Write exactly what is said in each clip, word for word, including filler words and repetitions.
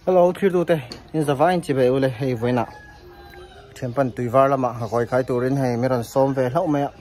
Hello, thưa tụi tê, in giờ vay chỉ về ule hay với nè, thêm phần tùy var là mà họ gọi khai tụi đến hay mấy lần xóm về lâu mẹ,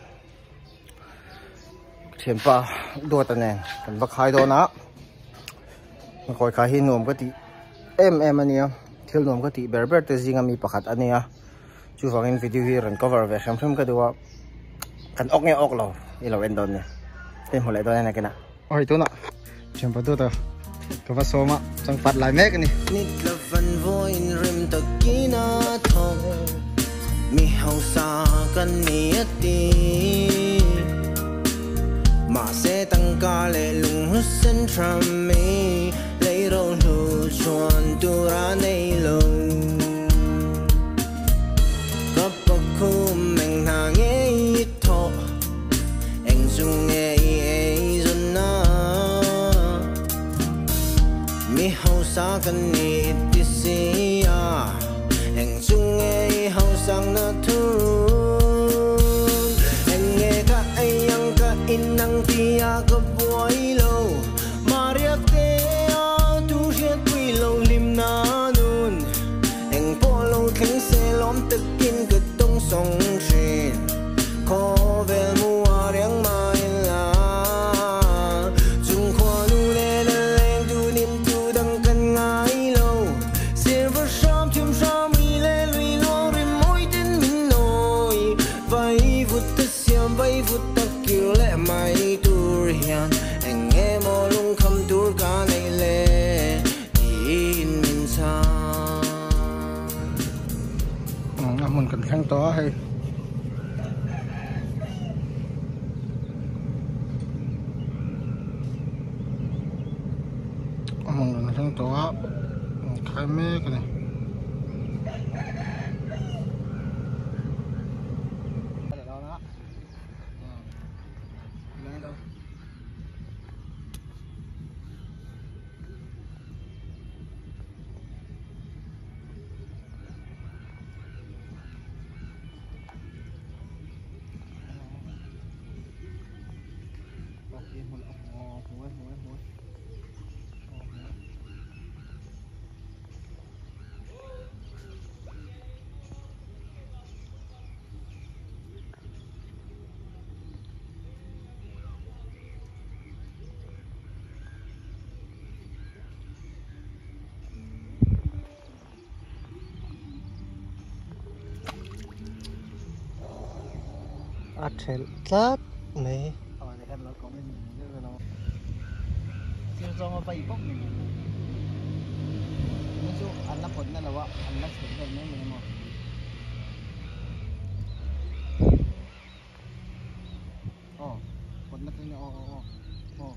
thêm pa đua tận này, cần bắt khai đó nè, mà gọi khai hin nôm cái tí, em em anh em, thiếu nôm cái tí, bể bể tới gì ngami pakhat anh em, chú vào cái video here and cover về xem xem cái đó, cần ốc nghe ốc lâu, đi lâu end on nè, thêm hồi lại đó này cái nè, ôi tụi nè, thêm pa đua tơ. Cái vật số mà chẳng phát lại mấy cái này. Nít là phần vui rim tật kỹ na thong, mi hậu sa cần mi ati, mà sẽ tăng ca lệ lùng hút sen tram mi, lấy đâu lưu chuan tu ra nei lâu, cấp bậc khu mình hàng ấy thọ, anh dung nghe ấy dần na. Mi hậu sa cần ni tisia, anh chung nghe hậu sang na thu, anh nghe cả anh yang cả in năng tia cả vui lâu, Maria te tu hiết quy lâu lim na nun, anh po lâu thánh xe lom tự kinh cực đông sông trên, khó về mua riêng mai là, chung khoa nu lên lên tu niệm tu đăng cần ngái lâu, silver shop chum shop mi lên mi lo rim môi tên mình nổi, vay vụt tất xiêm vay vụt tất kiểu lẽ mày tu riêng, anh nghe mò lung khăm tu cả này lệ in mình xa. Mình cần khăn to hay mình cần khăn to khai mê cái này Atel tát này. Ờ để em nó có bên như nó. Siêu do mà bay bốc này. Nó chú ăn nắp phấn này là vợ, ăn nắp phấn này mấy mình mà. Ồ, phấn nắp này ồ ồ ồ.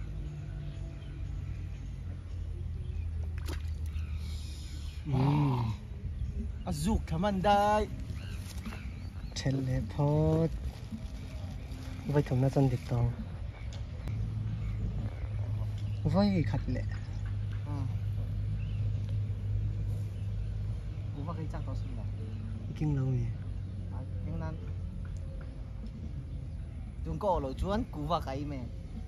Ừm. Azuk kaman dai. Teleport. Vậy thằng nó chân được tao. Vậy khát lệ. Ừ. Cú vào cái chắc tao xin là. Kinh lâu nhỉ. À, kinh nan. Chúng có lối chuan cú vào cái mẹ.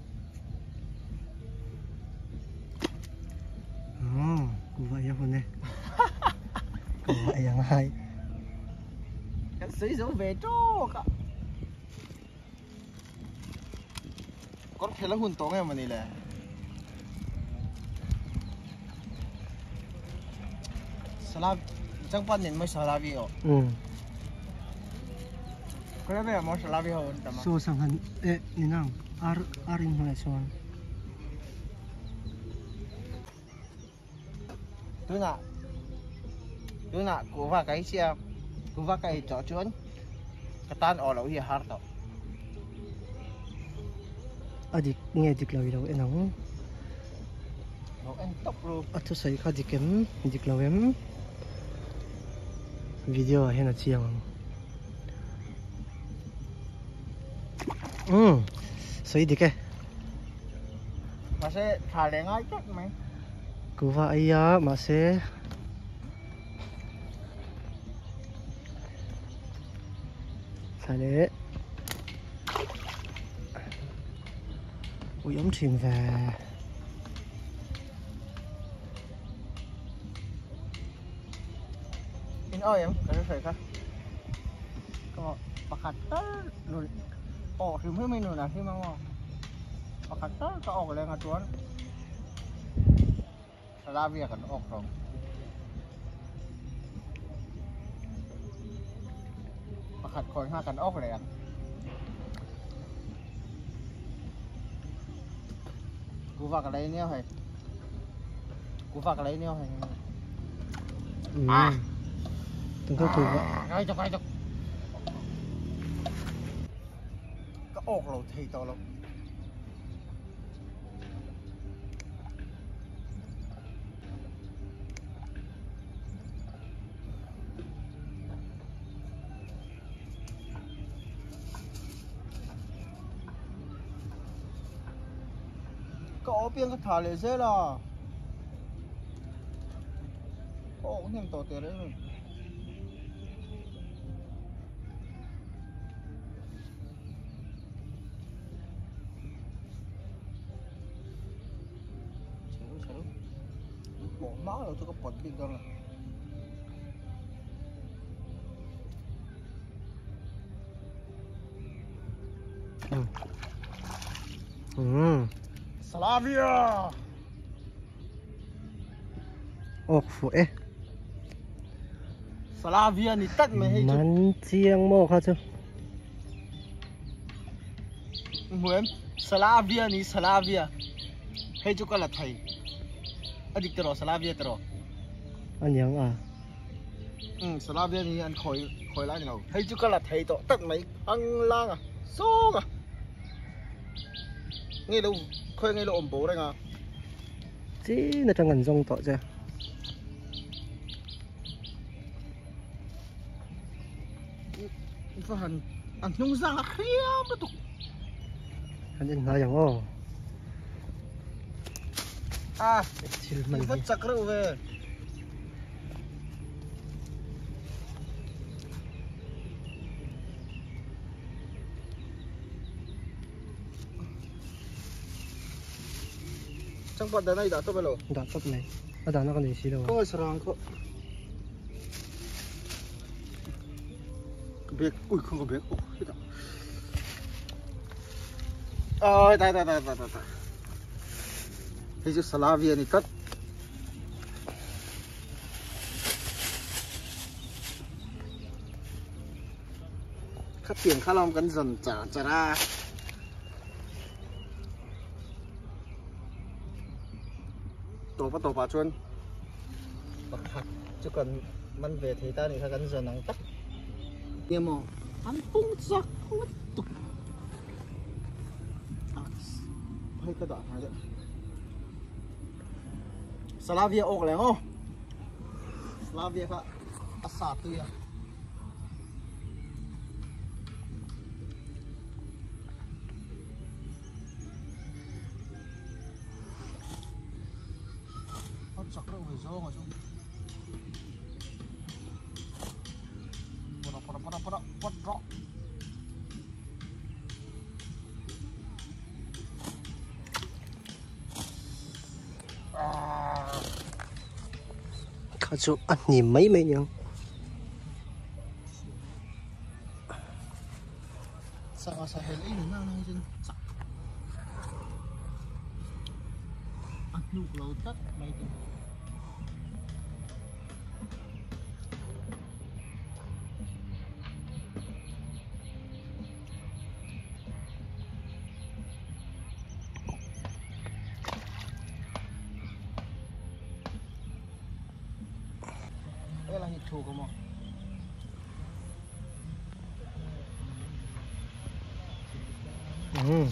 Ừ, cú vào vậy này. Cú vào vậy hay. Cái suy dấu về chỗ cả. Có thể là hùn tống em mà này là salab chẳng quan niệm mới salavi ở ừ cái này mà salavi hơn tama so sang han ê như nào ar arin hồi son tôi nè tôi nè của vào cái xe của vào cái chó chuốn cái tan ở lẩu gì hard tao adik nghe dik lawi đâu enong nó anh tóc luôn à tôi thấy cái dikem dik lawi em video hay là chiang ừ sấy dik cái mà sẽ thả lên ngay chắc mày cứ vậy á mà sẽ thả lên ôi ống thuyền về in oi em cái này khácก็ประคัดก็หลุดออกถึงเพื่อไม่หนุนนะที่มังว่าประคัดก็ก็ออกแรงกระตุ้นลาเวียกันออกตรงประคัดคอยห้ากันออกแรงกูฝากอะไรเนี่ยเหรอกูฝากอะไรเนี่ยเหรออ่ะต้องเข้าถูกอ่ะไงจบไงจบก็ออกเราทีต่อเราก็เอาเปลี่ยนกระถางเลยเสียละโอ้เนี่ยตัวเตี้ยเลยbỏ má rồi tôi có bật đi con này ừ ừ Slavia ô phụ Slavia thì tất mày hay nắn chiang mô khá chứ em Slavia ni Slavia hay chú con là thầy anh đi từ Slavia từ anh nhớ à ừ Slavia ni anh khỏi khỏi lại nào hay chú con là thầy to tất mày ăn lang à số à nghe đâu khơi nghe đâu ổn bố đây à chứ là trong ngành rong tọ chưa phải hẳn ăn nhung răng là khiêm đó tụi anh nhìn nói rằng ô à chỉ mình rất chắc đâu về trong phần này đã tốt rồi đã tốt này ở đó nó còn gì xí đâu có sờ răng có biết ui không có biết ôi đây đây đây đây đây cái chữ Slavia này cất khát tiền khát lòng cắn dần trả trả ra tổ bắt tổ bà chuôn bật hạt chứ còn mình về thì ta thì ta cắn dần nắng tắt tiêm mồ ăn tung giặc không mất tục hơi cái đoạn này đấy Slavia ốc này không Slavia các asat tu ya hot chắc đâu phải gió mà chung pada pada pada pada pada khá chú ăn nhìn mấy mấy nhau sao sao hết lấy nữa nào này chứ ăn nụ lâu tất mấy cái đây là hình thù của mò ừ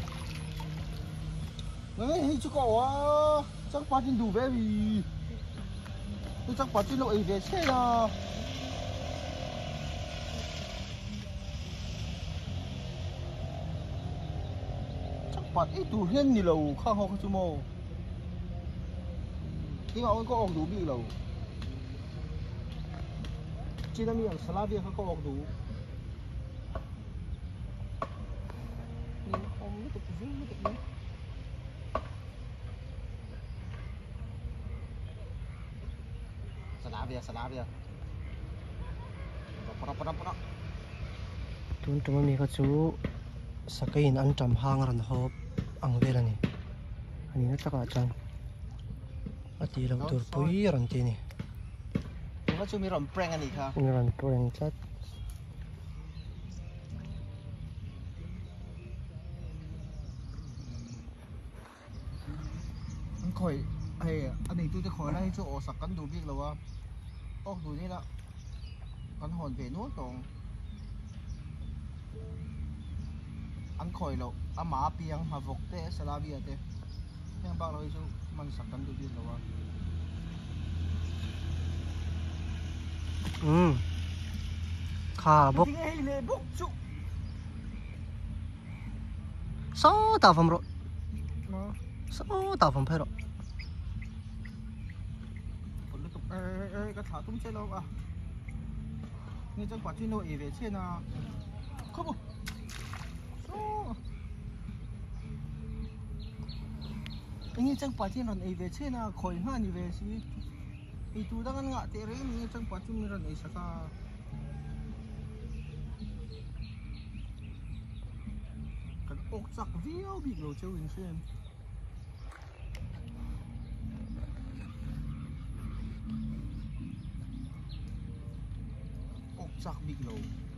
đấy hình chú cậu à chắc ba trên đủ về vì tôi chắc ba trên lội về xe là chắc ba ít đủ hiên gì lầu khang học chú mò khi mà ông có ông đủ bị lầu chỉ là miệng Slaviaเขาก็ออกดูนี่อมไม่ตกวิ่งไม่ตกเลยSlavia Slavia ปะปะปะตุนตัวมีก็จูสกินอันจำหางรันฮอบอังเวลนี่อันนี้น่าจะกระจังอดีเราตัวปุยรันทีนี่ก็จะมีรำแปลงอันนี้ค่ะมีรันแปลงจัดมันคอยไอ้อันนี้ตัวจะคอยไล่ช่วยออกสักกันดูบิ๊กแล้วว่าออกดูนี่ละกันหอนเปนู้นตรงอันคอยเราอาหมาเปียงมาฟกเตะสลาเบียเตะยังบ้าเราช่วยมันสักกันดูบิ๊กแล้วว่าอืมข้าบกโซ่ตาฟมรโซ่ตาฟมเพรเออเออกระถาตุ้มเชลล์อ่ะนี่จังหวัดที่โนเอเวเชนะเขาบอกโอ้นี่จังหวัดที่นนเอเวเชนะคอยห้านี่เวสิอีตัวดังงะเตะเรื่องนี้จังหวัดที่มีรันเอสก้ากันออกจากวิวบิ๊กโรเชวินเชนจากบิ๊กโล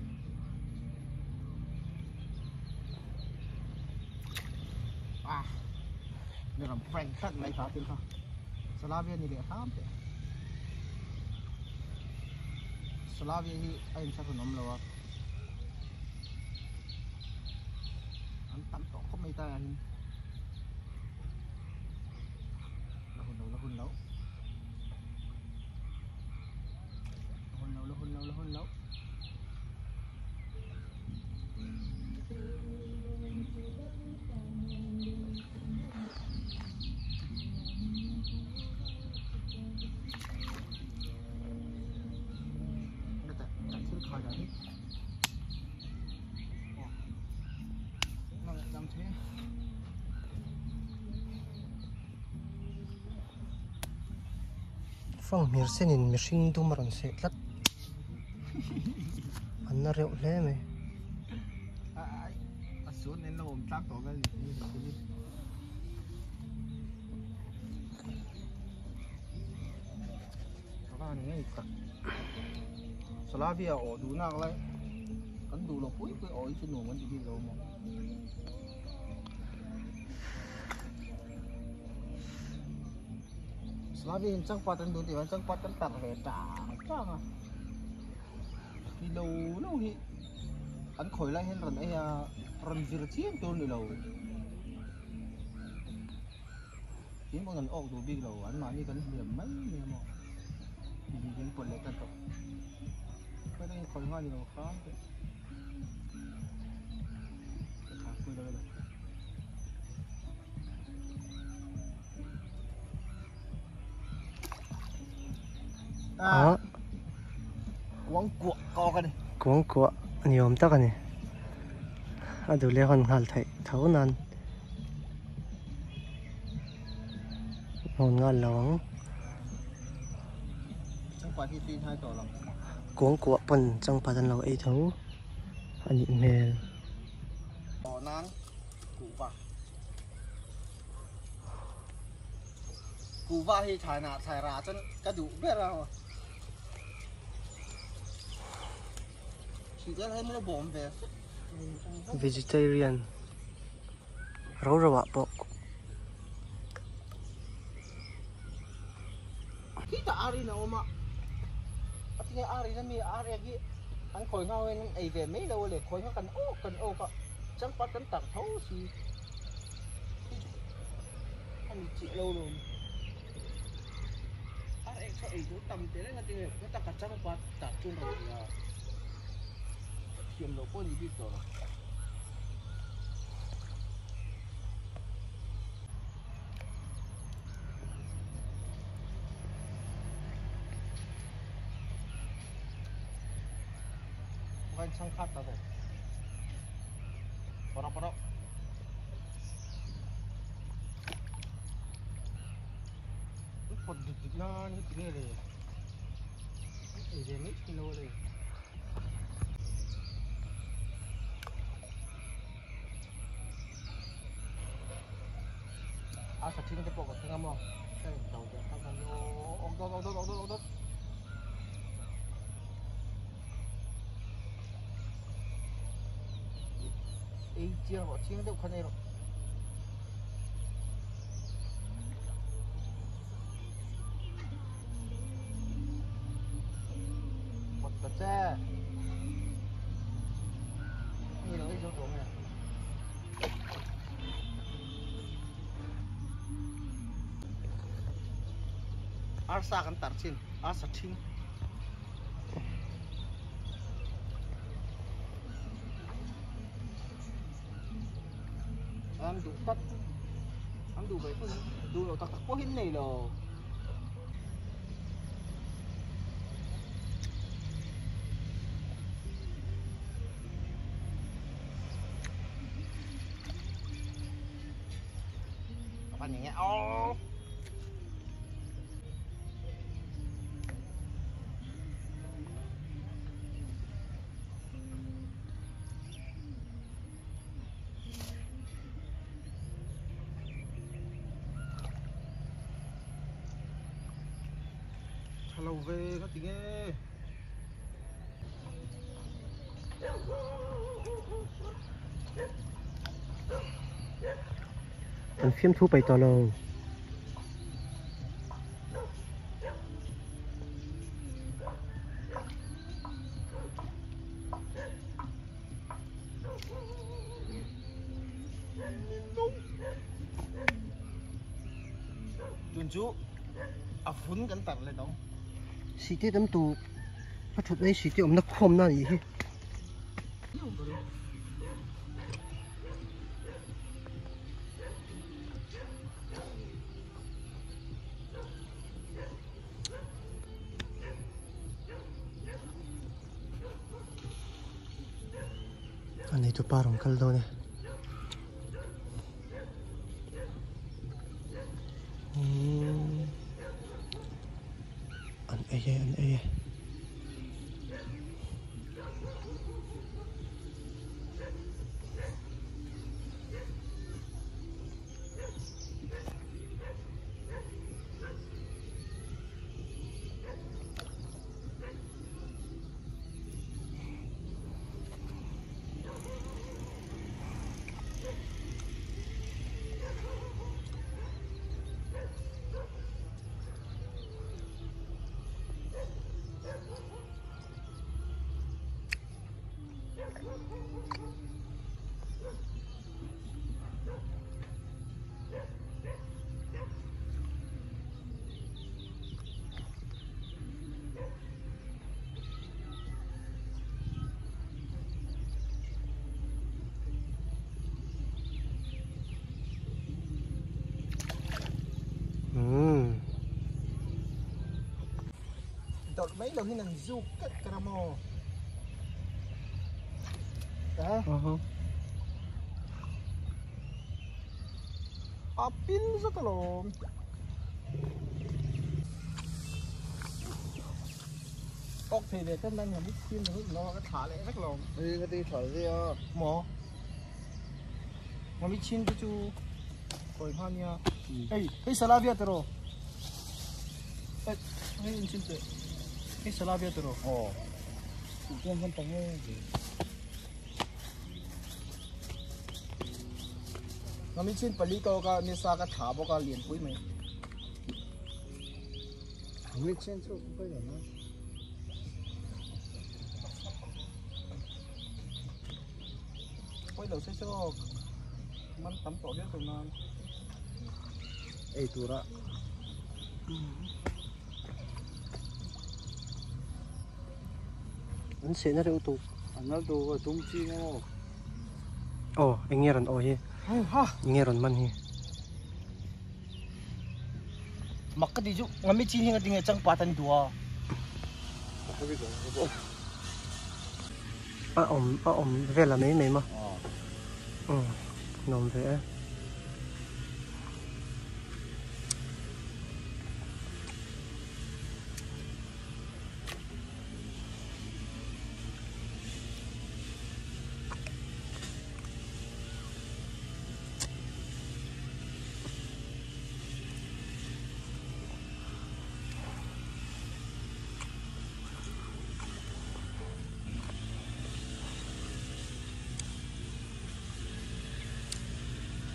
อ่ะเดี๋ยวเราแปลงขั้นไหนครับพี่ครับสลาเวียนี่เดี๋ยวทำเถอะสลาเวียที่ไอ้ชาขนมเราอ่ะอันตั้มต่อเขาไม่ได้อันละหุ่นเราละหุ่นเราละหุ่นเราละหุ่นเราละหุ่นเราฟังมีเส้นมีชิงดูมารันเสร็จลัดอันน่าเร็วเลยไหมไอ้ไอ้ส่วนนี้เราผมตั้งตัวกันนี่นี่นี่สลาเนี่ยอีกครับสลาเบียอ๋อดูนักเลยกันดูเราปุ้ยปุ้ยอ๋ออีชิ้นหนูมันจะดีเราหมดสลาเบียจังปัดกันดูดิมันจังปัดกันตัดเหตุจ่าจ้างอ่ะที่เราเราที่อันคอยไล่เห็นรันไอ้รันวิร์เทียนตัวนี้เราที่มันกันออกดูบิ๊กเราอันมานี่กันเหลี่ยมไม่เนี่ยมั้งดีๆกันปวดเลยกันต่อไม่ได้คอยง่ายเราครับขาคุยเลยอ่ากวงกัวกอกันดิกวงกัวนิยมตักนี่อะดูเลี้ยงหันไทยเท่านั้นนอนงานหลงจังหวัดที่ตีนให้ต่อเรากวงกัวปนจังปันเราไอ้เท่าอันนี้เมลต่อนั้นกูว่ากูว่าที่ชายนาชายราจนกระดูกเบี้ยเราชีวิตให้มันบ่มเบี้ย vegetarian เราระวะปกที่ตาอารีนะอมอ่ะที่นี่อารีนั่นมีอารีกี่อันคอยเงาเองไอเดียไม่เราเลยคอยเงากันโอ้กันโอ้ก็จังปัดกันตักเท่าสิอันนี้จิเราเลยอารีเขาไอ้ตัวต่ำเตะนั่นที่เขาตักจังปัดตักจุนเราเนี่ยเขียนเราก็ดีดีตัวกันช่างคัดแล้วผมปะปะปวดดึกๆนะนี่จริงเลยไอ้เรื่องนี้กินเลย sa ching ke po ka tingnan mo. Ay, daw daw ka kan yo. Og daw daw daw daw daw. Ei chia ho ching daw khanai ro. Một cái xe. Ini lo itu tuh ya. Arsa kan tarcin, arsa ting. Em đủ tắt, em đủ vậy thôi, đủ rồi tắc tắc có hình này rồi. Apa nih ya? Oh. Hello về các tiếng nghe. Anh phim thu bày tỏ lâu. Tuần chú, à phun cẩn thận lên đâu. Sĩ tiết ấm tù. Bắt chụp đây sĩ tiết ấm nó khom nào gì. Anh ấy tụi parang kaldo nè. Anh ấy anh ấy. Hmm. Đột mấy đầu khi nàng du cất caramo. Đó. Uh-huh. Apin sa talong. Ốc thì để tên đang là mít xin rồi nó cái thả lại rất lòng. Đi cái đi thở gì à? Mỏ. Mà mít xin cái chú coi hoa nha. Hey, hey salavia tero. Hey, hey in xin te. Hey salavia tero. Ồ. Chủ tiên văn tầng ấy gì? Mà mít xin pali câu ka nisa ka thả bao ka liền cuối mày. Mít xin chỗ cũng phải rồi. Quay đầu xe choมันtắm tổ biết tụi nó. Ê tụi đó. Anh sẽ nó đâu tụ. Anh nói tụi có tung chi không? Ồ, anh nghe rằng ôi Ha. nghe rằng man hi. Mặc cái gì chú, ngắm mấy chi hình cái trăng patan dua. Không biết rồi. À ổng, à ổng về là mấy mấy mà. Ờ. Ừ, nồng thế.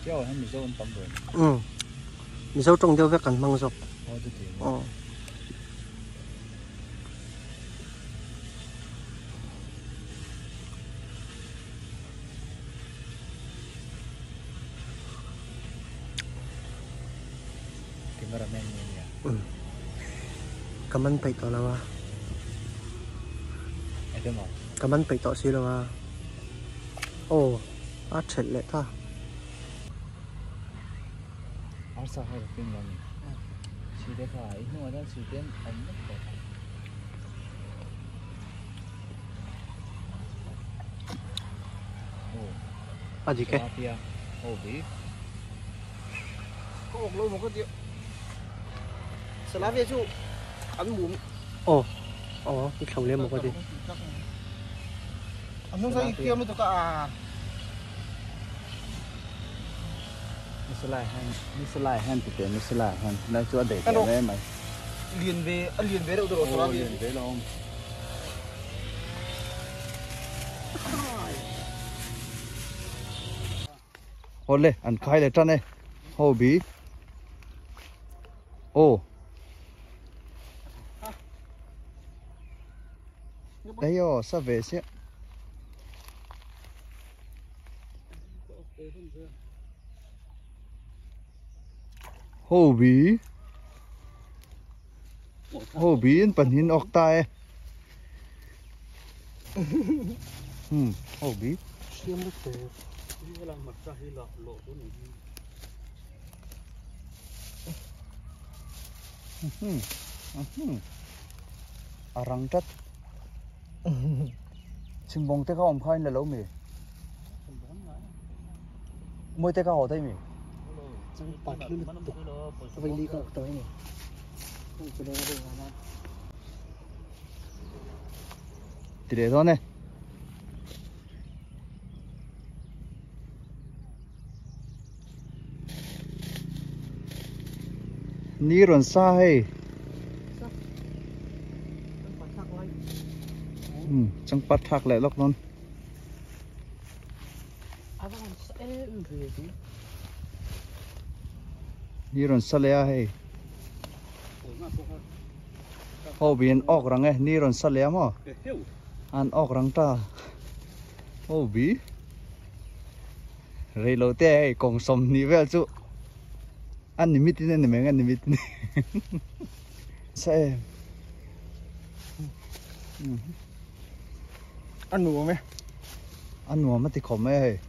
Kéo hay mình dâu ăn tắm rồi. Ừ. Mình dâu trồng theo vết cắn măng dọc. Ồ, tôi thấy. Ờ. Cameraman niya. Ừ. Cảm ơn phải tỏ là wa. Ito mo. Cảm ơn phải tỏ xí là wa. Ồ, át chết lệ ta. Asa hay là phim là mình. Chỉ để phải, nhưng mà đang chỉ đến ấm nhất rồi. À gì cái? Tilapia. Oh, beef. Có một lô một cái tiệm. Salad chú ăn bún. Ồ. Ồ, cái khẩu lên một cái gì? Ăn không sao kia mới được cả. Misalai han, misalai han thì tiền misalai han, đang cho để tiền đấy mày. Liền về, ăn liền về đâu được salad Liền về luôn. Ôi lê, ăn khai lại trơn này, hồ bí. Ô. Đấy yo, sao về xí? Hồ bí. Hồ bí in phần hin ọc tai. Hmm, hồ bí. Xiêm nước tề. Hmm. Hmm. Arang chat. Simbong te ka om khain la lo mi. Moi te ka ho dai mi. Chẳng bạc lên tục. Vậy đi có tới này. Không chỉ đây là đường mà. Thì để thôi này. Ni ron sa hay. Ừ, chẳng bắt thạc lại lóc luôn. Ni ron sa lea hay. Hồ biển ọc răng ấy, ni ron sa lea mà. An ọc răng ta. Hồ bí. Rây lâu tê hay, còn xóm ni về chú. Ăn ni mít này này, ăn ni mít này. Sẽ. Ăn nùa mẹ. Ăn nùa mà thì khó mẹ hay.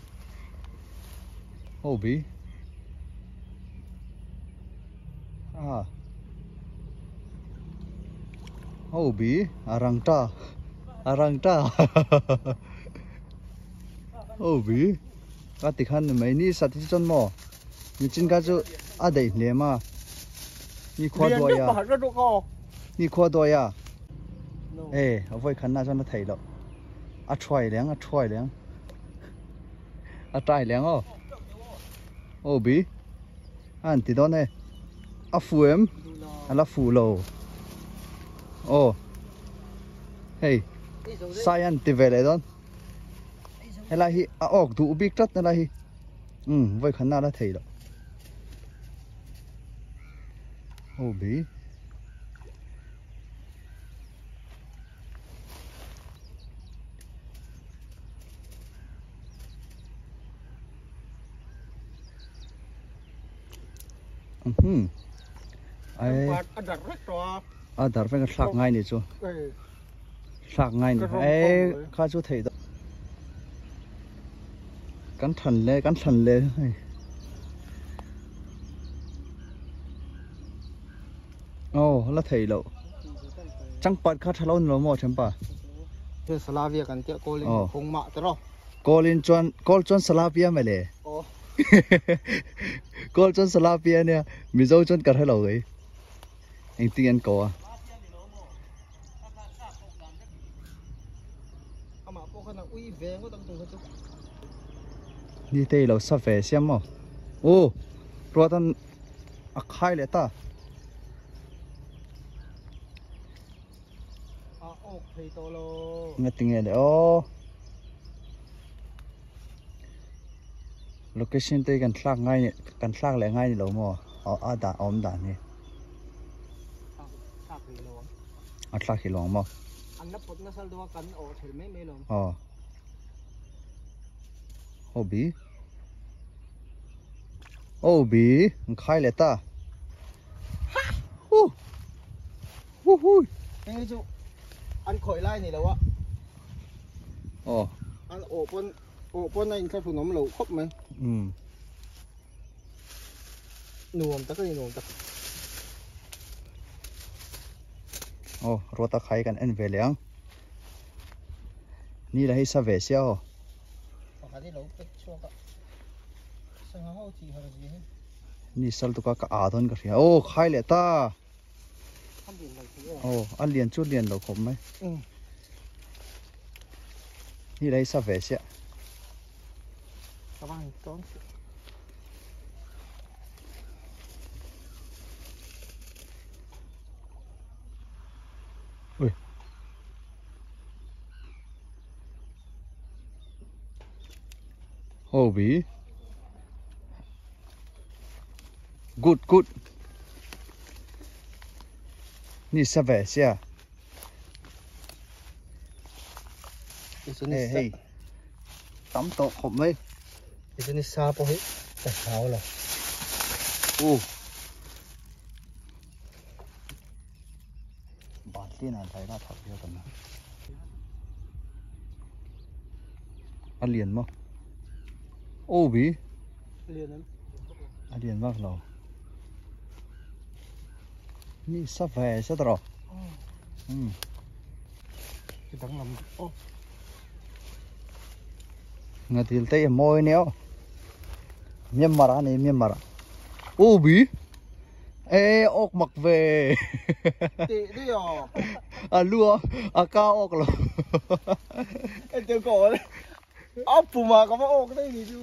Hồ bí. À. Hồ bí, arang ta. Arang ta. Hồ bí. Các tỷ khăn mấy ni sát thì chân mò. Như chân cá chú à đầy lệ mà. Như khoa đôi à. Như khoa đôi à. Ê, ở với khăn nào cho nó thấy đâu. À xoay lén, à xoay lén. À trai lén ô. Ô bí. Anh tí đó này. À phù em. À là phù lầu. Ô. Hey. Sai anh tí về lại đó. Hay là hi. À ốc thủ biết rất là hi. Ừ, với khăn nào đã thấy đâu. Ô bí. Hmm. Ai. À, dar phải cái sạc ngay này chú. Sạc ngay này. Ai, khá chú thấy đó. Cắn thần lê, cắn thần lê. Ồ, là thấy lộ. Chẳng bật khá thà lâu nữa mò chẳng bà. Thế Slavia cần tiệm cô lên không mạ thế đâu. Cô lên chọn, cô chọn Slavia mày lệ. Ồ. Cô chọn Slavia nè, mình dâu chọn cả hai lầu ấy. Anh tin anh có à? Đi tây lầu sắp về xem mà. Ô, rồi thằng à khai lại ta. Nghe tiếng nghe đấy ô. location ที่กันทลากง่ายกันทลากแหล่ง่ายนี่เราหม้อเอาอาดาออมด่านนี่ทลากหิลงอัดทลากหิลงหม้ออันนั้นปดนั่นสัลตัวกันโอ้เห็นไหมไม่ลงอ๋อโอ้บีโอ้บีมันคายเลยตาฮู้ฮู้ฮู้เฮ้ยจูอันข่อยไล่นี่แล้ววะอ๋ออันโอ้ปนโอ้ปนในอินทร์ผุนน้ำเหลวครบไหมอืมหน่วมตะก็นี่หน่วมตะโอ้รถตะไคร้กันเอ็นเวลียงนี่แหละให้ซาเวเซียวปกติเราเป็นช่วงก็สังหารเขาจีเขาจีนี่สัลตุกะกะอาดอนกันเรียโอ้คายเลยตาทำเปลี่ยนอะไรทีโอ้อันเลียนจุดเลียนเราคมไหมอืมนี่แหละให้ซาเวเซียกระบังต้นโอ้บี good good นี่ซาเวเซียเฮ้ยเฮ้ยเฮ้ยตั้มโตคมไหมเดี๋ยวนี้ซาปะเฮ้ยแต่เช้าแล้วโอ้บาดที่นั่นไทยน่าทับเยอะกันนะอันเลียนมั้งโอ้บีเรียนนั้นอันเลียนมากเรานี่ซาเวเซียตรออืมคือตั้งลำโอ้ ngatil tay moy neo miam mara ni miam mara ubi e ok mak ve ตีดิอ๋อ a lua a ka ok lo ไอเจ้าก่อนอ้าวปูมาก็มาออกได้ดีดู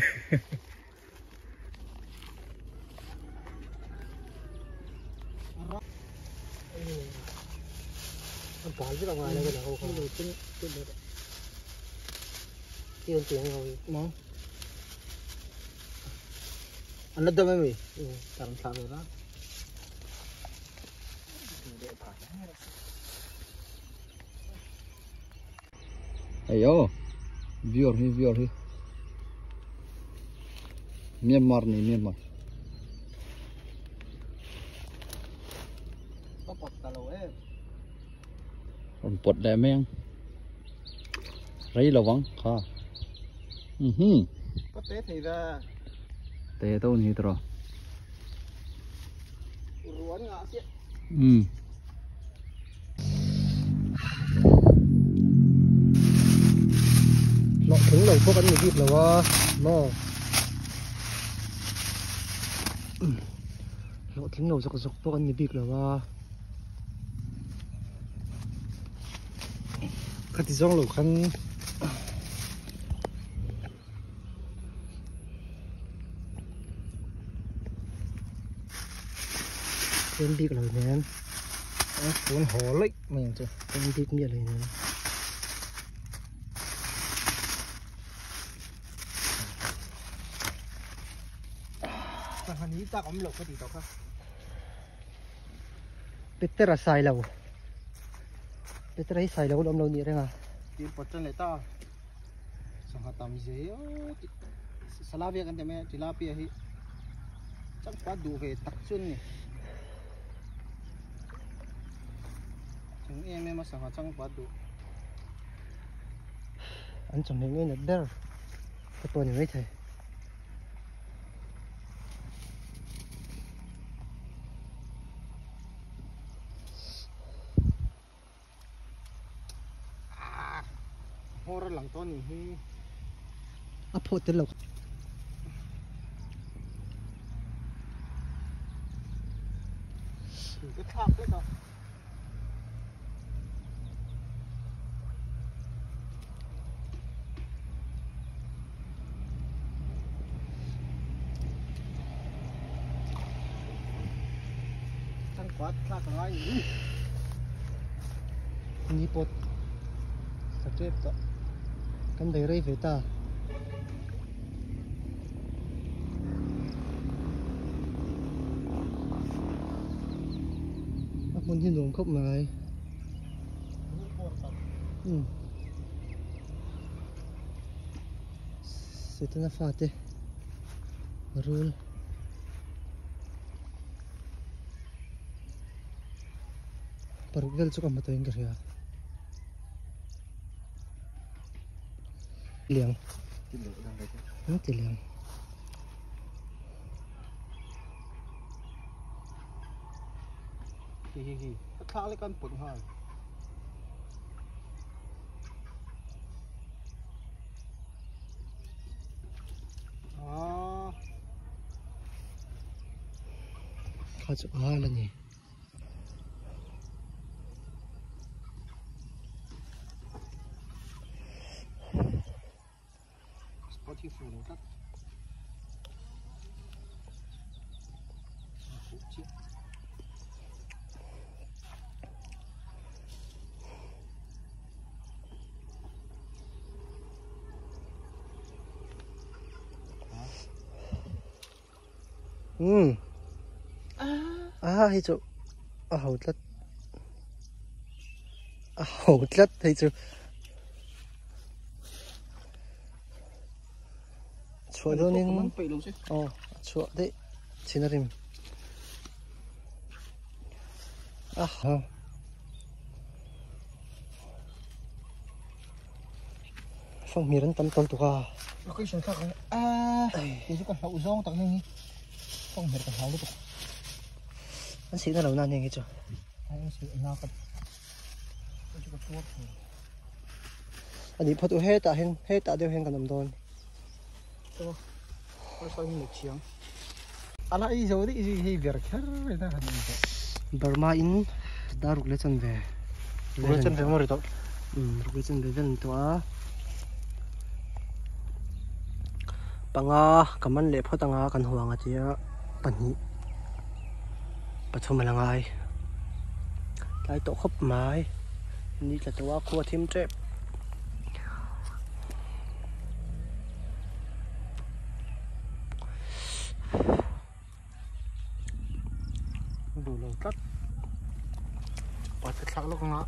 มันปล่อยที่เรามาเลยก็เดี๋ยวเขาดูขึ้นขึ้นเลยเตียงเตียงเราเนาะอันนั้นได้ไหมมีตามทางเลยนะ ayo bior hi bior hi Myanmar ni Myanmar ก็ปลดตะโลเอ้ on pot da meng rai lawang kha mhm ก็เตะทีละ te to ni tro ร้วนงาเสีย um เนาะถึงเราพวกกันมีดีบแล้วว่าเนาะเราถึงเราสักสักพวกกันมีดีบแล้วว่าขัดที่สองเราคันเป็นดีกันเลยเนี่ยฝนหอเล็กไม่ยังจะเป็นดีกันเยอะเลยเนี่ยแต่คันนี้ตากอมหลบก็ดีต่อครับเป็นเตระใส่เราเป็นเตระใส่เราลมเราเนี่ยได้ไงทีมปดจนเลยต่อสองหัตตามิเซโอสลาเบียกันแต่ไม่จิลาเปียฮิจังปัดดูเวตักซุนนี่ถึงเองไม่มาสองหัตจังปัดดูอันจำเป็นไงเนี่ยเด้อแต่ตัวนี้ไม่ใช่โหระหลังต้นนี่ให้อโพเตลกก็ทักเลยต่อตั้งขวาทักอะไรนี่ปดสเตปต่อกันได้ไรเวต้ามันที่หลวงครบหมายอืมเสร็จแล้วฟาดเตะรูลปรุกเวลจุกมาตัวเองกันเหรอเลี้ยงนั่นจะเลี้ยงฮิฮิฮิถ้าเล็กกันปวดหัวอ๋อเขาจะว่าอะไรนี่สปอตที่ฟูนะครับอืมอ่าให้จูอ่าหดลัดอ่าหดลัดให้จูชัวร์โดนิงอ๋อชัวร์ได้ชินาริมอ่าฮะฟังมีรันตั้มตั้มตัว location ข้างอ่าเดี๋ยวก่อนเราอุซองตั้งนี่ฟังมีรันเขาหรือเปล่าอันสิ่งนั้นเรานั่นยังไงจ๊ะอันสิ่งนั้นก็อันนี้พอตัวเฮตาเห็นเฮตาเดียวเห็นกันน้ำโดนตัวก็ใส่หมวกเชียงอะไรอีกจะว่าอีกที่เบียร์แค่ไหนนะฮันนี่บาร์มาอินดารุกเลชันเวรุกเลชันเวมอริโตอืมรุกเลชันเวเวนตัวปังอากัมันเล็บพอตังอากันหัวงาเจียปันนี้ปัจจุบันละไงไล่โต๊ะคบไม้นี่จะตัวครัวทิมเจ็บดูเลยก็ปัดสักลูกนะ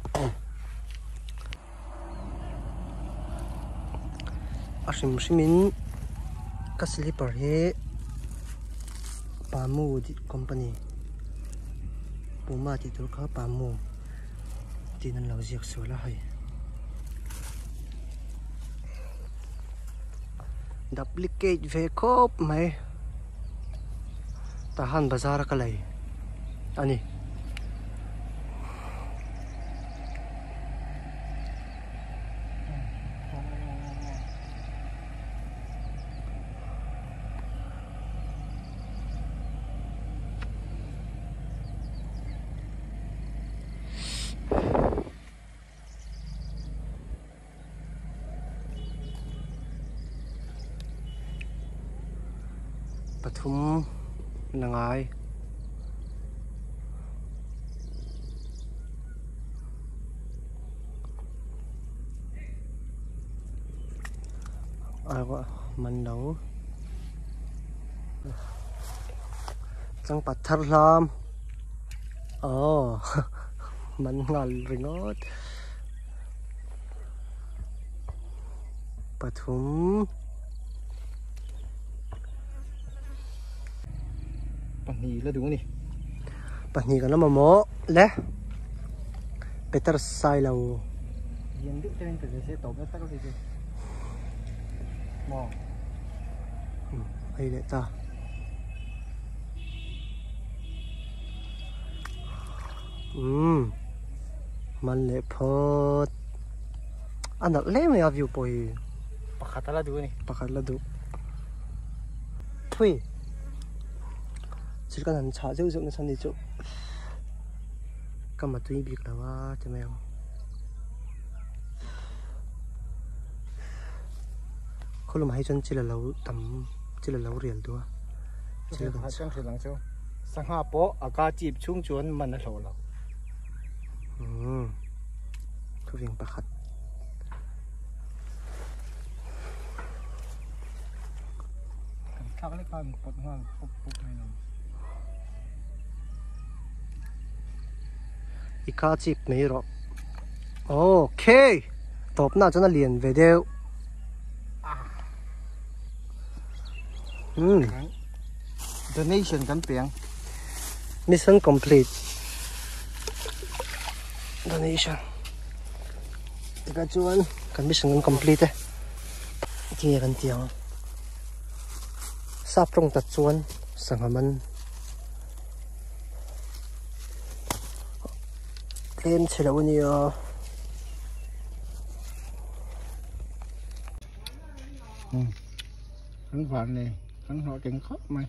อาชิมชิมินกัสลิปร์เฮปามูดิคอมพานีปูมาติดตัวเขาปามูที่นั่นเราเรียกสวยละให้ดับลิเกตเวคอบไหมทหารบาซาร์กันเลยอันนี้ปทุมนางไงอะไรวะมันเหนาจังปัดทารามอ๋อมันงานริงอดปทุมปันนี้แล้วดูนี่ปันนี้กันแล้วมาโมและเปเตอร์ไซเราเย็นดึกเต็มแต่เสียตบแล้วตั้งแต่กี่มองไอ้เด็กจ้าอืมมันเละพอดอันนั้นเล่ไม่เอาวิวไปปักขัดแล้วดูนี่ปักขัดแล้วดูทุย지금 난 자주 오는 산이죠. 까마 또 입이 나와 되면 그걸로 많이 전 찔러라고 담 찔러라고 리얼도. 지금 하장 들랑죠. 상하보 아까 집 충전 만나서라. 음. 그빙 바깥. 타글레 간 pot한ปุ๊บๆให้นำอีกาจิกไม่หรอกโอเคตบหน้าจนเลียนไปเดียวอืม donation กันเปียง mission complete donation อีกาจวนกัน mission กัน complete เอ้ที่กันเตียงทราบตรงตัดจวนสังหมันเล่นเฉลวนี่อ่ะขันฝันเลยขันhọ chẳng khóc mày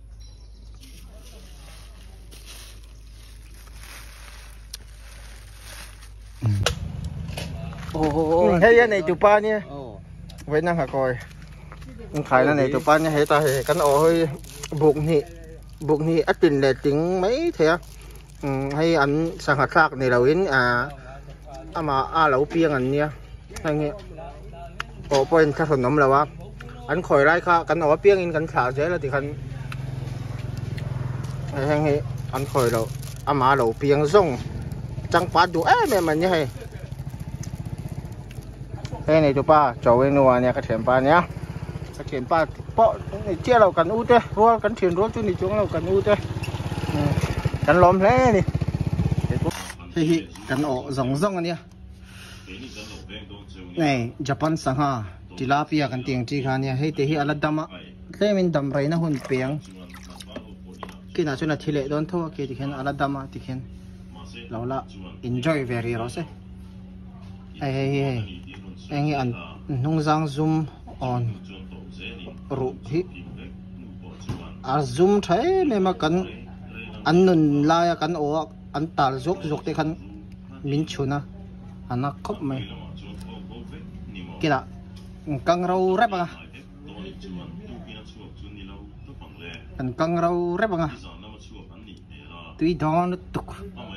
oh thấy cái này chụp ba nha với năng hả coi khải nó này chụp ba nha hệ ta hệ cắn ổ hơi buộc nhị buộc nhị ít tiền để tính mấy thế hay ăn sang hạt sạc này đầu yến à à mà à lẩu piêng ăn nha anh nghe ổ bên khác phần nấm là ba anh khỏi lại khá cắn ổ piêng in cắn xả dễ là thì khăn anh nghe anh khỏi đâu à mà lẩu piêng rong chẳng phát đủ ấy mẹ mình như thế cái này chụp ba cháu bên ngoài nha cái thềm ba nhá cái thềm ba bỏ chia đầu cắn út đấy rua cắn thuyền rua chút đi xuống đầu cắn út đấy cắn lom thế đi thì cắn ổ rong rong anh nhá này Japan sang ha tilapia cắn tiếng chi khá nha hay thì hi alad dama thế mình đầm rây nó hôn piang cái nào cho là thi lệ đón thôi cái thì khen alad dama thì khen lâu là enjoy very rose hay hay hay anh ăn nông giang zoom on ru hi à zoom thấy nên mà cần ăn nôn la cần ổ ăn tạt dốc dốc thì cần min chuna anh nó khóc mày kia là căng rau rép à anh căng rau rép à tuy đó nó tục